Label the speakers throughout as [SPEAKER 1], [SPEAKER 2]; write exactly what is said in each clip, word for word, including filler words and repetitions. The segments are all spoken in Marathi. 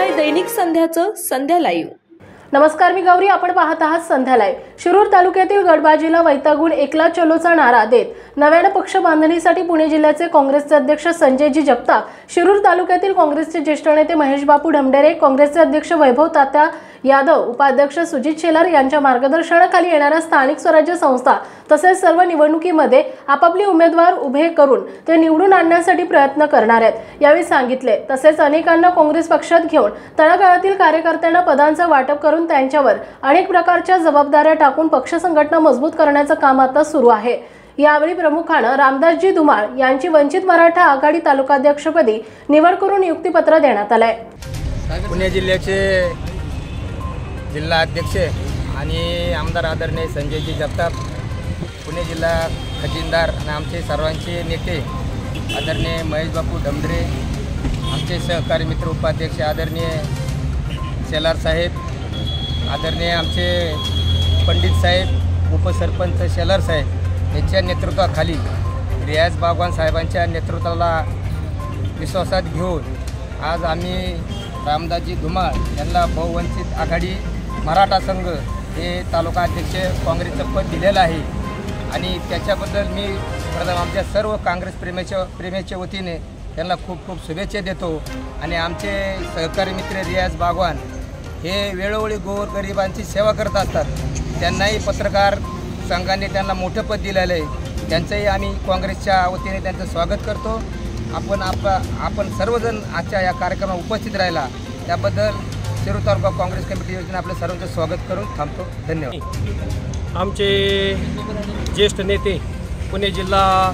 [SPEAKER 1] ऐकताय दैनिक संध्याचं संध्या लाईव्ह।
[SPEAKER 2] नमस्कार, मी गौरी, आपण पाहत आहात संध्या लाईव्ह। शिरूर तालुक्यातील गडबाजीला वैतागून एकला चलोचा नारा देत नव्याने पक्ष बांधणीसाठी पुणे जिल्ह्याचे काँग्रेसचे अध्यक्ष संजयजी जगताप, शिरूर तालुक्यातील काँग्रेसचे ज्येष्ठ नेते महेश बापू ढमढेरे, काँग्रेसचे अध्यक्ष वैभव तात्या यादव, उपाध्यक्ष सुजित शेलार यांच्या मार्गदर्शनाखाली येणाऱ्या स्थानिक स्वराज्य संस्था तसेच सर्व निवडणुकीमध्ये आपापले उमेदवार उभे करून ते निवडून आणण्यासाठी प्रयत्न करणार आहेत यावेळी सांगितले। तसेच अनेकांना काँग्रेस पक्षात घेऊन तळागाळातील कार्यकर्त्यांना पदांचं वाटप करून त्यांच्यावर अनेक प्रकारच्या जबाबदाऱ्या टाकून पक्ष संघटना मजबूत करण्याचं काम आता सुरू आहे। यावेळी प्रमुखानं रामदासजी धुमाळ यांची वंचित मराठा आघाडी तालुकाध्यक्षपदी निवड करून नियुक्तीपत्र देण्यात आलंय।
[SPEAKER 3] पुणे जिल्ह्याचे जिल्हा अध्यक्ष आणि आमदार आदरणीय संजयजी जगताप, पुणे जिल्हा खजिनदार आणि आमचे सर्वांचे नेते आदरणीय महेश बापू ढमढेरे, आमचे सहकारी मित्र उपाध्यक्ष आदरणीय शेलार साहेब, आदरणीय आमचे पंडित साहेब, उपसरपंच शेलार साहेब यांच्या नेतृत्वाखाली रियाज बागवान साहेबांच्या नेतृत्वाला विश्वासात घेऊन आज आम्ही रामदासजी धुमाळ यांना बहुवंचित आघाडी मराठा संघ हे तालुका अध्यक्ष काँग्रेसचं पद दिलेलं आहे आणि त्याच्याबद्दल मी प्रथम आमच्या सर्व काँग्रेस प्रेमीच्या प्रेमीच्या वतीने त्यांना खूप खूप शुभेच्छा देतो। आणि आमचे सहकारी मित्र रियाज बागवान हे वेळोवेळी गोरगरिबांची सेवा करत असतात, त्यांनाही पत्रकार संघाने त्यांना मोठं पद दिलेलं आहे, त्यांचंही आम्ही काँग्रेसच्या वतीने त्यांचं स्वागत करतो। आपण आप आपण सर्वजण आजच्या या कार्यक्रमात उपस्थित राहिला त्याबद्दल शिरूर तालुका काँग्रेस कमिटी योजना आपलं सर्वांचं स्वागत करून थांबतो। धन्यवाद।
[SPEAKER 4] आमचे ज्येष्ठ नेते पुणे जिल्हा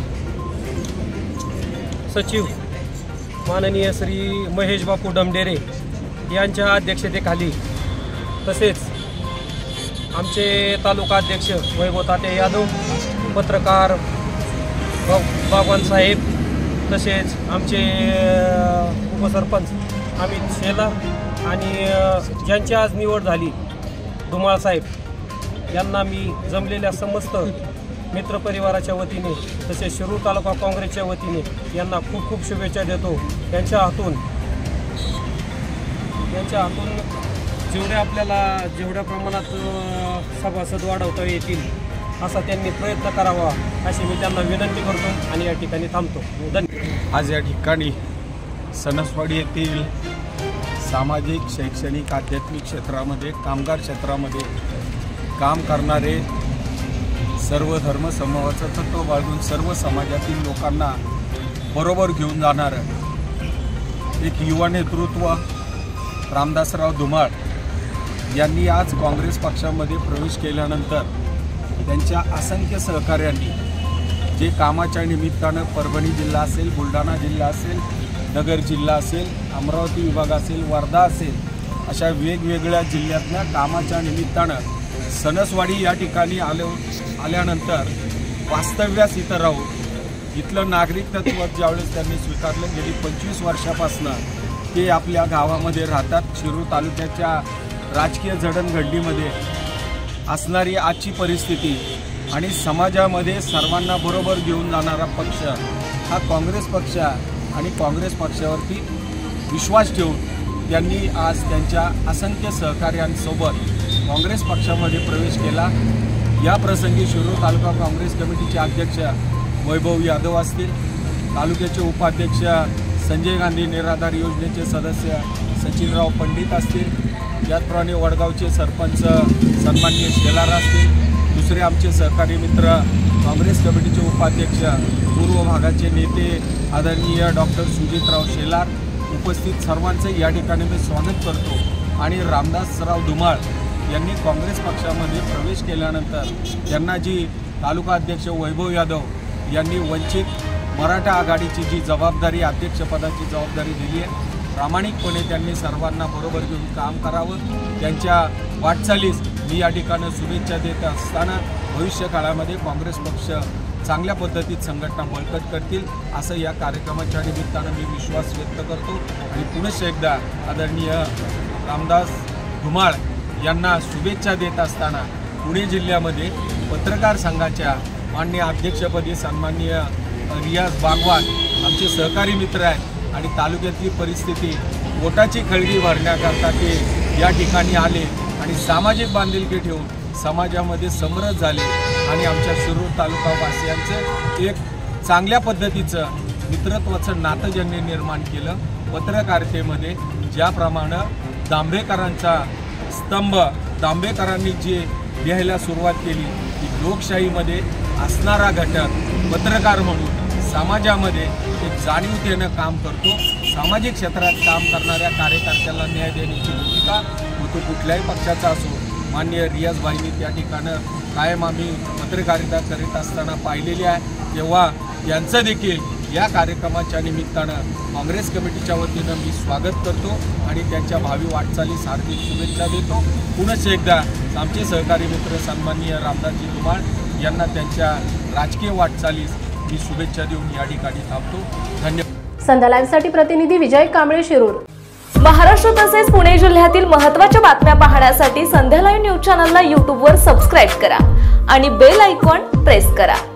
[SPEAKER 4] सचिव माननीय श्री महेश बापू ढमढेरे यांच्या अध्यक्षतेखाली तसेच आमचे तालुका अध्यक्ष वैभव तात्या यादव, पत्रकार बागवान साहेब, तसेच आमचे उपसरपंच अमित शेलार आणि ज्यांची आज निवड झाली धुमाळ साहेब यांना मी जमलेल्या समस्त मित्रपरिवाराच्या वतीने तसेच शिरूर तालुका काँग्रेसच्या वतीने यांना खूप खूप शुभेच्छा देतो। यांच्या हातून यांच्या हातून जेवढ्या आपल्याला जेवढ्या प्रमाणात सभासद वाढवता येतील असा त्यांनी प्रयत्न करावा अशी मी त्यांना विनंती करतो आणि या ठिकाणी थांबतो। धन्यवाद।
[SPEAKER 5] आज या ठिकाणी सणसवाडी येथील सामाजिक, शैक्षणिक, आध्यात्मिक क्षेत्रामध्ये, कामगार क्षेत्रामध्ये काम करणारे सर्व धर्म समूहाचं तत्त्व बाळगून सर्व समाजातील लोकांना बरोबर घेऊन जाणारं एक युवा नेतृत्व रामदासराव धुमाळ यांनी आज काँग्रेस पक्षामध्ये प्रवेश केल्यानंतर त्यांच्या असंख्य सहकार्यांनी जे कामाच्या निमित्तानं परभणी जिल्हा असेल, बुलढाणा जिल्हा असेल, नगर जिल्हा असेल, अमरावती विभाग असेल, वर्धा असेल, अशा वेगवेगळ्या जिल्ह्यातल्या कामाच्या निमित्तानं सणसवाडी या ठिकाणी आलो आल्यानंतर वास्तव्यास इथं राहून इथलं नागरिक तत्त्व ज्यावेळेस त्यांनी स्वीकारलं, गेली पंचवीस वर्षापासनं ते आपल्या गावामध्ये राहतात। शिरूर तालुक्याच्या राजकीय जडणघडणीमध्ये असणारी आजची परिस्थिती आणि समाजामध्ये सर्वांना बरोबर घेऊन जाणारा पक्ष हा काँग्रेस पक्ष आणि काँग्रेस पक्षावरती विश्वास ठेवून त्यांनी आज त्यांच्या असंख्य सहकार्यांसोबत काँग्रेस पक्षामध्ये प्रवेश केला। या प्रसंगी शिरूर तालुका काँग्रेस कमिटीचे अध्यक्ष वैभव यादव असतील, तालुक्याचे उपाध्यक्ष संजय गांधी निराधार योजनेचे सदस्य सचिनराव पंडित असतील, त्याचप्रमाणे वडगावचे सरपंच सन्माननीय शेलार असतील, दुसरे आमचे सहकारी मित्र काँग्रेस कमिटीचे उपाध्यक्ष पूर्व भागाचे नेते आदरणीय डॉक्टर सुजितराव शेलार, उपस्थित सर्वांचं या ठिकाणी मी स्वागत करतो। आणि रामदासराव धुमाळ यांनी काँग्रेस पक्षामध्ये प्रवेश केल्यानंतर त्यांना जी तालुका अध्यक्ष वैभव यादव यांनी वंचित मराठा आघाडीची जी जबाबदारी, अध्यक्षपदाची जबाबदारी दिली आहे, प्रामाणिकपणे त्यांनी सर्वांना बरोबर घेऊन काम करावं। त्यांच्या वाटचालीस मी या ठिकाणी शुभेच्छा देत असताना भविष्य काळामध्ये काँग्रेस पक्ष चांगल्या पद्धतीत संघटना बळकट करतील असं या कार्यक्रमाच्या निमित्तानं मी विश्वास व्यक्त करतो। आणि पुनश्च एकदा आदरणीय रामदास धुमाळ यांना शुभेच्छा देत असताना पुणे जिल्ह्यामध्ये पत्रकार संघाच्या माननीय अध्यक्षपदी सन्माननीय रियाज बागवान आमचे सहकारी मित्र आहेत आणि तालुक्यातली परिस्थिती पोटाची खळगी भरण्याकरता ते या ठिकाणी आले आणि सामाजिक बांधिलकी ठेवून समाजामध्ये समरस झाले आणि आमच्या शिरूर तालुकावासियांचं एक चांगल्या पद्धतीचं मित्रत्वाचं नातं ज्यांनी निर्माण केलं. पत्रकारितेमध्ये ज्याप्रमाणे दांभेकरांचा स्तंभ दांभेकरांनी जे लिहायला सुरुवात केली की लोकशाहीमध्ये असणारा घटक पत्रकार म्हणून समाजामध्ये एक जाणीवतेनं काम करतो. सामाजिक क्षेत्रात काम करणाऱ्या कार्यकर्त्याला न्याय देण्याची भूमिका तो कुठल्याही पक्षाचा असो. माननीय रियाजभाईंनी त्या ठिकाणं कायम आम्ही पत्रकारिता करीत असताना पाहिलेली आहे. तेव्हा यांचं देखील या कार्यक्रमाच्या निमित्तानं काँग्रेस कमिटीच्या वतीनं मी स्वागत करतो आणि त्यांच्या भावी वाटचालीस हार्दिक शुभेच्छा देतो. पुनश्च एकदा आमचे सहकारी मित्र सन्माननीय रामदासजी धुमाळ यांना त्यांच्या राजकीय वाटचालीस मी शुभेच्छा देऊन या ठिकाणी थांबतो. धन्यवाद.
[SPEAKER 2] संध्या लाईव्हसाठी प्रतिनिधी विजय कांबळे, शिरूर.
[SPEAKER 1] महाराष्ट्र तसेच पुणे जिल्ह्यातील महत्त्वाच्या बातम्या पाहण्यासाठी संध्या लाईव्ह न्यूज चॅनलला यूट्यूबवर सबस्क्राईब करा आणि बेल आयकॉन प्रेस करा.